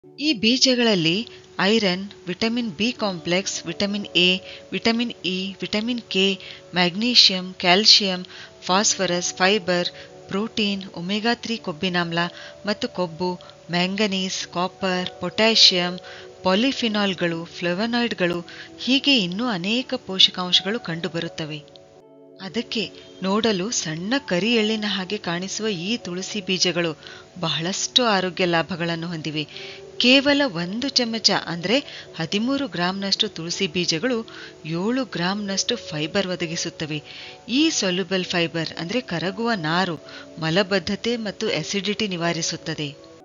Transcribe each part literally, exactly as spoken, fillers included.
ಈ ಬೀಜಗಳಲ್ಲಿ iron, vitamin B complex, vitamin A, vitamin E, vitamin K, magnesium, calcium, phosphorus, fibre, protein, omega three ಕೊಬ್ಬಿನಾಮ್ಲ ಮತ್ತು ಕೊಬ್ಬು, manganese, copper, potassium, ಪಾಲಿಫಿನಾಲ್ಗಳು, ಫ್ಲೆವನಾಯ್ಡ್ಗಳು ಹೀಗೆ ಇನ್ನೂ ಅನೇಕ ಪೋಷಕಾಂಶಗಳು ಕಂಡುಬರುತ್ತವೆ. ಅದಕ್ಕೆ ನೋಡಲು ಸಣ್ಣ ಕರಿ ಎಳ್ಳಿನ ಹಾಗೆ ಕಾಣಿಸುವ ಈ ತುಳಸಿ ಬೀಜಗಳು ಬಹಳಷ್ಟು ಆರೋಗ್ಯ ಲಾಭಗಳನ್ನು ಹೊಂದಿವೆ. ಕೇವಲ ಒಂದು ಚಮಚ ಅಂದರೆ ಹದಿಮೂರು ಗ್ರಾಂನಷ್ಟು ತುಳಸಿ ಬೀಜಗಳು ಏಳು ಗ್ರಾಂನಷ್ಟು ಫೈಬರ್ ಒದಗಿಸುತ್ತವೆ. ಈ ಸೊಲ್ಯುಬಲ್ ಫೈಬರ್ ಅಂದರೆ ಕರಗುವ ನಾರು ಮಲಬದ್ಧತೆ ಮತ್ತು ಅಸಿಡಿಟಿ ನಿವಾರಿಸುತ್ತದೆ.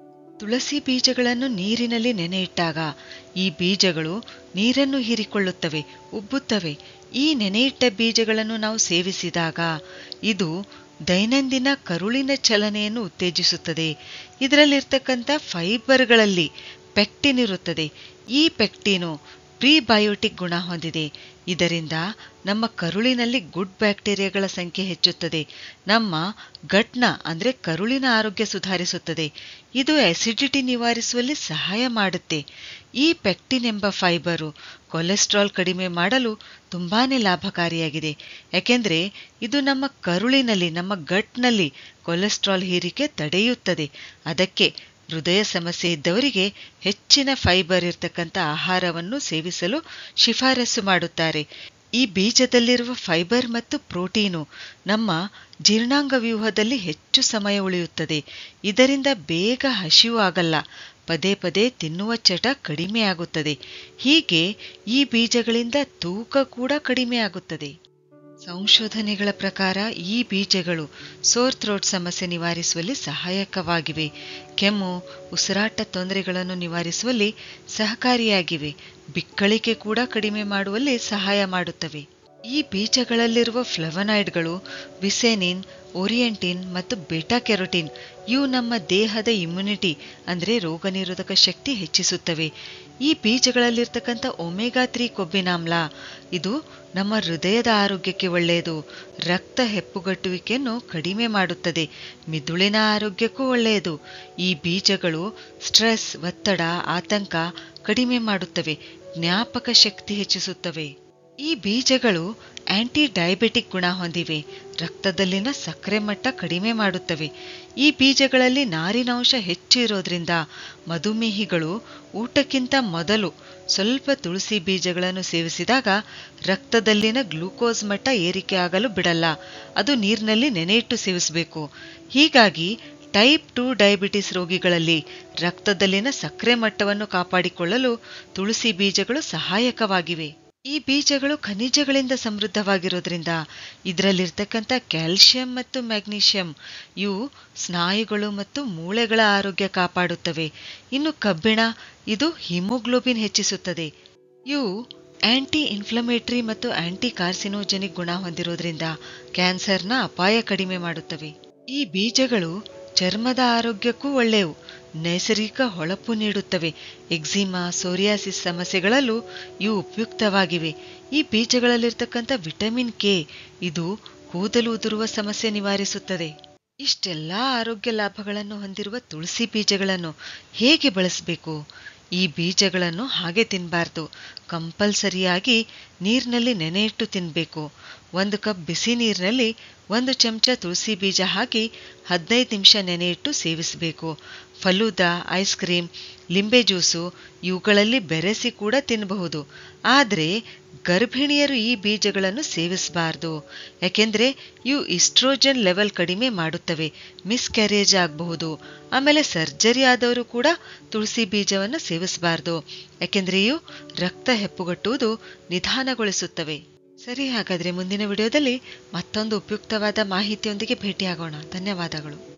ತುಳಸಿ ಬೀಜಗಳನ್ನು ನೀರಿನಲ್ಲಿ ನೆನೆಯಿಟ್ಟಾಗ ಈ ಬೀಜಗಳು ನೀರನ್ನು ಹೀರಿಕೊಳ್ಳುತ್ತವೆ, ಉಬ್ಬುತ್ತವೆ. ಈ ನೆನೆಯಿಟ್ಟ ಬೀಜಗಳನ್ನು ನಾವು ಸೇವಿಸಿದಾಗ ಇದು ದೈನಂದಿನ ಕರುಳಿನ ಚಲನೆಯನ್ನು ಉತ್ತೇಜಿಸುತ್ತದೆ. ಇದರಲ್ಲಿರ್ತಕ್ಕಂಥ ಫೈಬರ್ಗಳಲ್ಲಿ ಪೆಕ್ಟಿನ್ ಇರುತ್ತದೆ. ಈ ಪೆಕ್ಟಿನು ಪ್ರೀಬಯೋಟಿಕ್ ಗುಣ ಹೊಂದಿದೆ. ಇದರಿಂದ ನಮ್ಮ ಕರುಳಿನಲ್ಲಿ ಗುಡ್ ಬ್ಯಾಕ್ಟೀರಿಯಾಗಳ ಸಂಖ್ಯೆ ಹೆಚ್ಚುತ್ತದೆ. ನಮ್ಮ ಗಟ್ನ ಅಂದರೆ ಕರುಳಿನ ಆರೋಗ್ಯ ಸುಧಾರಿಸುತ್ತದೆ. ಇದು ಅಸಿಡಿಟಿ ನಿವಾರಿಸುವಲ್ಲಿ ಸಹಾಯ ಮಾಡುತ್ತೆ. ಈ ಪೆಕ್ಟಿನ್ ಎಂಬ ಫೈಬರು ಕೊಲೆಸ್ಟ್ರಾಲ್ ಕಡಿಮೆ ಮಾಡಲು ತುಂಬಾನೇ ಲಾಭಕಾರಿಯಾಗಿದೆ. ಯಾಕೆಂದರೆ ಇದು ನಮ್ಮ ಕರುಳಿನಲ್ಲಿ, ನಮ್ಮ ಗಟ್ನಲ್ಲಿ ಕೊಲೆಸ್ಟ್ರಾಲ್ ಹೀರಿಕೆ ತಡೆಯುತ್ತದೆ. ಅದಕ್ಕೆ ಹೃದಯ ಸಮಸ್ಯೆ ಇದ್ದವರಿಗೆ ಹೆಚ್ಚಿನ ಫೈಬರ್ ಇರತಕ್ಕಂಥ ಆಹಾರವನ್ನು ಸೇವಿಸಲು ಶಿಫಾರಸು ಮಾಡುತ್ತಾರೆ. ಈ ಬೀಜದಲ್ಲಿರುವ ಫೈಬರ್ ಮತ್ತು ಪ್ರೋಟೀನು ನಮ್ಮ ಜೀರ್ಣಾಂಗ ವ್ಯೂಹದಲ್ಲಿ ಹೆಚ್ಚು ಸಮಯ ಉಳಿಯುತ್ತದೆ. ಇದರಿಂದ ಬೇಗ ಹಸಿವು ಆಗಲ್ಲ, ಪದೇ ಪದೇ ತಿನ್ನುವ ಚಟ ಕಡಿಮೆಯಾಗುತ್ತದೆ. ಹೀಗೆ ಈ ಬೀಜಗಳಿಂದ ತೂಕ ಕೂಡ ಕಡಿಮೆಯಾಗುತ್ತದೆ. ಸಂಶೋಧನೆಗಳ ಪ್ರಕಾರ ಈ ಬೀಜಗಳು ಸೋರ್ ಥ್ರೋಟ್ ಸಮಸ್ಯೆ ನಿವಾರಿಸುವಲ್ಲಿ ಸಹಾಯಕವಾಗಿವೆ. ಕೆಮ್ಮು, ಉಸಿರಾಟ ತೊಂದರೆಗಳನ್ನು ನಿವಾರಿಸುವಲ್ಲಿ ಸಹಕಾರಿಯಾಗಿವೆ. ಬಿಕ್ಕಳಿಕೆ ಕೂಡ ಕಡಿಮೆ ಮಾಡುವಲ್ಲಿ ಸಹಾಯ ಮಾಡುತ್ತವೆ. ಈ ಬೀಜಗಳಲ್ಲಿರುವ ಫ್ಲೆವನಾಯ್ಡ್ಗಳು ವಿಸೆನಿನ್, ಓರಿಯೆಂಟಿನ್ ಮತ್ತು ಬೆಟಾ ಕೆರೋಟಿನ್ ಇವು ನಮ್ಮ ದೇಹದ ಇಮ್ಯುನಿಟಿ ಅಂದರೆ ರೋಗ ನಿರೋಧಕ ಶಕ್ತಿ ಹೆಚ್ಚಿಸುತ್ತವೆ. ಈ ಬೀಜಗಳಲ್ಲಿರ್ತಕ್ಕಂಥ ಒಮೆಗಾ ತ್ರೀ ಕೊಬ್ಬಿನಾಮ್ಲ ಇದು ನಮ್ಮ ಹೃದಯದ ಆರೋಗ್ಯಕ್ಕೆ ಒಳ್ಳೆಯದು. ರಕ್ತ ಹೆಪ್ಪುಗಟ್ಟುವಿಕೆಯನ್ನು ಕಡಿಮೆ ಮಾಡುತ್ತದೆ. ಮಿದುಳಿನ ಆರೋಗ್ಯಕ್ಕೂ ಒಳ್ಳೆಯದು. ಈ ಬೀಜಗಳು ಸ್ಟ್ರೆಸ್, ಒತ್ತಡ, ಆತಂಕ ಕಡಿಮೆ ಮಾಡುತ್ತವೆ. ಜ್ಞಾಪಕ ಶಕ್ತಿ ಹೆಚ್ಚಿಸುತ್ತವೆ. ಈ ಬೀಜಗಳು ಆಂಟಿ ಡಯಾಬಿಟಿಕ್ ಗುಣ ಹೊಂದಿವೆ. ರಕ್ತದಲ್ಲಿನ ಸಕ್ಕರೆ ಮಟ್ಟ ಕಡಿಮೆ ಮಾಡುತ್ತವೆ. ಈ ಬೀಜಗಳಲ್ಲಿ ನಾರಿನಾಂಶ ಹೆಚ್ಚು ಇರೋದ್ರಿಂದ ಮಧುಮೇಹಿಗಳು ಊಟಕ್ಕಿಂತ ಮೊದಲು ಸ್ವಲ್ಪ ತುಳಸಿ ಬೀಜಗಳನ್ನು ಸೇವಿಸಿದಾಗ ರಕ್ತದಲ್ಲಿನ ಗ್ಲೂಕೋಸ್ ಮಟ್ಟ ಏರಿಕೆ ಆಗಲು ಬಿಡಲ್ಲ. ಅದು ನೀರಿನಲ್ಲಿ ನೆನೆಯಿಟ್ಟು ಸೇವಿಸಬೇಕು. ಹೀಗಾಗಿ ಟೈಪ್ ಟು ಡಯಾಬಿಟಿಸ್ ರೋಗಿಗಳಲ್ಲಿ ರಕ್ತದಲ್ಲಿನ ಸಕ್ಕರೆ ಮಟ್ಟವನ್ನು ಕಾಪಾಡಿಕೊಳ್ಳಲು ತುಳಸಿ ಬೀಜಗಳು ಸಹಾಯಕವಾಗಿವೆ. ಈ ಬೀಜಗಳು ಖನಿಜಗಳಿಂದ ಸಮೃದ್ಧವಾಗಿರೋದ್ರಿಂದ ಇದರಲ್ಲಿರ್ತಕ್ಕಂಥ ಕ್ಯಾಲ್ಸಿಯಂ ಮತ್ತು ಮ್ಯಾಗ್ನೀಷಿಯಂ ಇವು ಸ್ನಾಯುಗಳು ಮತ್ತು ಮೂಳೆಗಳ ಆರೋಗ್ಯ ಕಾಪಾಡುತ್ತವೆ. ಇನ್ನು ಕಬ್ಬಿಣ ಇದು ಹಿಮೋಗ್ಲೋಬಿನ್ ಹೆಚ್ಚಿಸುತ್ತದೆ. ಇವು ಆಂಟಿ ಇನ್ಫ್ಲಮೇಟರಿ ಮತ್ತು ಆಂಟಿ ಕಾರ್ಸಿನೋಜೆನಿಕ್ ಗುಣ ಹೊಂದಿರೋದ್ರಿಂದ ಕ್ಯಾನ್ಸರ್ನ ಅಪಾಯ ಕಡಿಮೆ ಮಾಡುತ್ತವೆ. ಈ ಬೀಜಗಳು ಚರ್ಮದ ಆರೋಗ್ಯಕ್ಕೂ ಒಳ್ಳೆಯವು. ನೈಸರ್ಗಿಕ ಹೊಳಪು ನೀಡುತ್ತವೆ. ಎಕ್ಸಿಮಾ, ಸೋರಿಯಾಸಿಸ್ ಸಮಸ್ಯೆಗಳಲ್ಲೂ ಇವು ಉಪಯುಕ್ತವಾಗಿವೆ. ಈ ಬೀಜಗಳಲ್ಲಿರ್ತಕ್ಕಂಥ ವಿಟಮಿನ್ ಕೆ ಇದು ಕೂದಲು ಉದುರುವ ಸಮಸ್ಯೆ ನಿವಾರಿಸುತ್ತದೆ. ಇಷ್ಟೆಲ್ಲ ಆರೋಗ್ಯ ಲಾಭಗಳನ್ನು ಹೊಂದಿರುವ ತುಳಸಿ ಬೀಜಗಳನ್ನು ಹೇಗೆ ಬಳಸಬೇಕು? ಈ ಬೀಜಗಳನ್ನು ಹಾಗೆ ತಿನ್ನಬಾರ್ದು. ಕಂಪಲ್ಸರಿಯಾಗಿ ನೀರಿನಲ್ಲಿ ನೆನೆಯಿಟ್ಟು ತಿನ್ನಬೇಕು. ಒಂದು ಕಪ್ ಬಿಸಿ ನೀರಿನಲ್ಲಿ ಒಂದು ಚಮಚ ತುಳಸಿ ಬೀಜ ಹಾಕಿ ಹದಿನೈದು ನಿಮಿಷ ನೆನೆಯಿಟ್ಟು ಸೇವಿಸಬೇಕು. ಫಲೂದಾ, ಐಸ್ ಕ್ರೀಮ್, ಲಿಂಬೆ ಜ್ಯೂಸು ಇವುಗಳಲ್ಲಿ ಬೆರೆಸಿ ಕೂಡ ತಿನ್ನಬಹುದು. ಆದರೆ ಗರ್ಭಿಣಿಯರು ಈ ಬೀಜಗಳನ್ನು ಸೇವಿಸಬಾರದು. ಯಾಕೆಂದರೆ ಇವು ಈಸ್ಟ್ರೋಜನ್ ಲೆವೆಲ್ ಕಡಿಮೆ ಮಾಡುತ್ತವೆ. ಮಿಸ್ಕ್ಯಾರೇಜ್ ಆಗಬಹುದು. ಆಮೇಲೆ ಸರ್ಜರಿ ಆದವರು ಕೂಡ ತುಳಸಿ ಬೀಜವನ್ನು ಸೇವಿಸಬಾರದು. ಯಾಕೆಂದರೆ ಇವು ರಕ್ತ ಹೆಪ್ಪುಗಟ್ಟುವುದು ನಿಧಾನಗೊಳಿಸುತ್ತವೆ. ಸರಿ, ಹಾಗಾದರೆ ಮುಂದಿನ ವಿಡಿಯೋದಲ್ಲಿ ಮತ್ತೊಂದು ಉಪಯುಕ್ತವಾದ ಮಾಹಿತಿಯೊಂದಿಗೆ ಭೇಟಿಯಾಗೋಣ. ಧನ್ಯವಾದಗಳು.